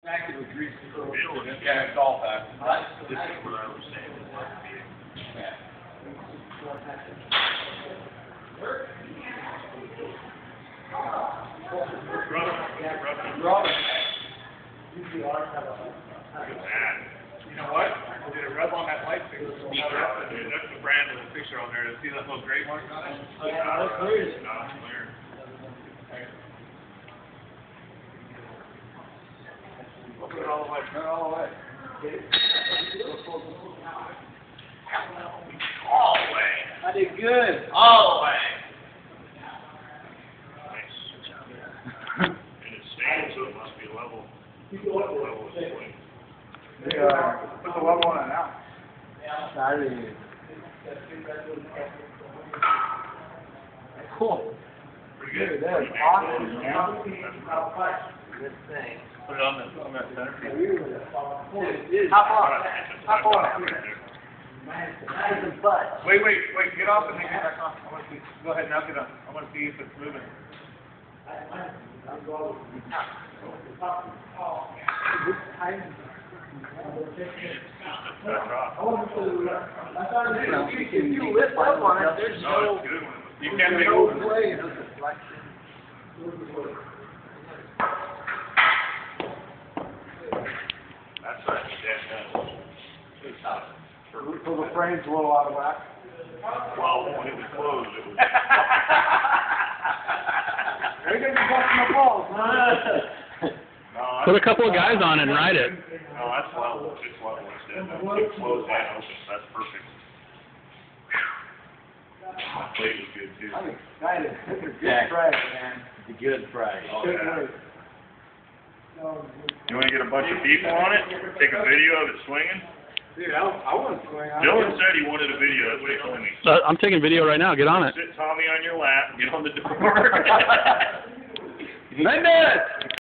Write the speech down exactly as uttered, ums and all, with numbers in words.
Packet with grease. Yeah, it's all back. This is what I was saying. Yeah. Rubber. You know what? Did it rub on that light fixture? That's the brand of the fixture on there. See that little gray mark on it? Yeah, that's weird. No, it's clear. Put it all the way. Turn it all the way. All the way. I did good. All the way. Nice. And it's staying, so it must be level. Level is swing. They, uh, put the level on it now. Sorry. Cool. Pretty good. Dude, that is Pretty awesome, good. man. Good thing. Put it on the, on that center. Hop on. Hop on. Wait, wait, wait, get off and then get back on. I want to see. Go ahead, now get on. I want to see if it's moving. Back off. If you lift up on it, there's No, no, it's good. You can't make no it. way. There's a deflection. That's right. Yeah, So the frame's a little out of whack. well, when it was closed, it was. They're gonna be busting the balls, No, Put a couple of guys on it and ride it. No, that's level. It's level instead. It closed and open. That's perfect. My plate was good too. I'm excited. This is a good Yeah. Friday, man. It's a good Friday. Oh, Good yeah. work. You want to get a bunch of people on it? Take a video of it swinging? Dude, I, I want to swing on Dylan said he wanted a video. That's what he told me. Uh, I'm taking video right now. Get on it. Sit Tommy on your lap. Get on the door. Right there.